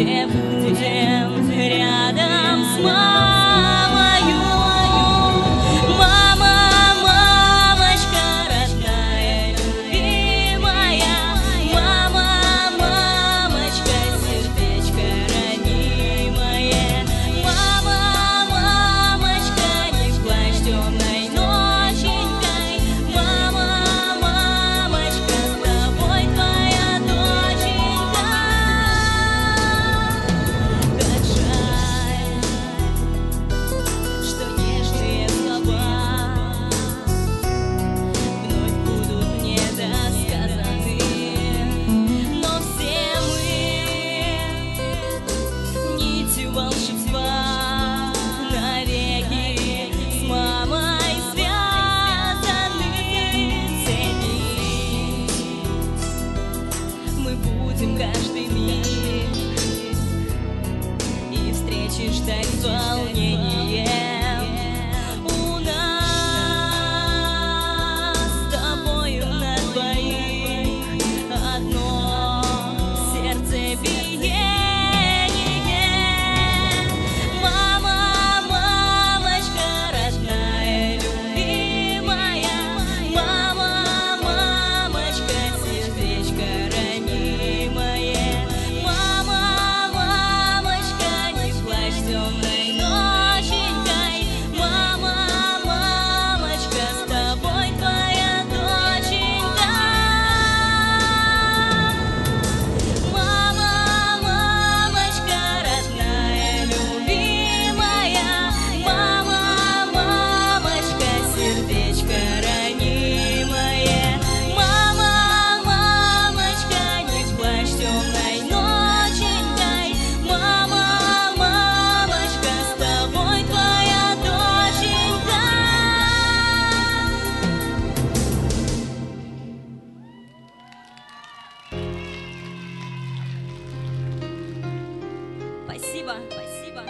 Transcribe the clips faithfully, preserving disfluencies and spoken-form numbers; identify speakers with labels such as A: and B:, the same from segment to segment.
A: где будем рядом с мамою. Мама, мамочка родная, любимая, мама, мамочка, сердечко ранимое. Мама, мамочка, не плачь темной ноченькой. Мама, мамочка, с тобой твоя доченька. Как жаль, что нежные слова вновь будут недосказаны. Но все мы нитью волшебства навеки с мамой связаны. Ценить мы будем каждый миг, и встречи ждать с волнением. У нас с тобою на двоих одно сердцебиение. Мама, мамочка родная, любимая, мама, мамочка, сердечко ранимое. Мама, мамочка, не плачь темной ноченькой. Мама, мамочка, с тобой твоя доченька. Мама, мамочка родная, любимая, мама, мамочка, сердечко ранимое. Мама, мамочка, не плачь темной ноченькой. Мама, мамочка, с тобой твоя доченька. Спасибо, спасибо.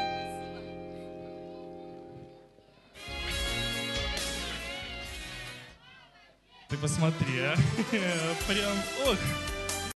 B: Ты посмотри, а. Прям, ох.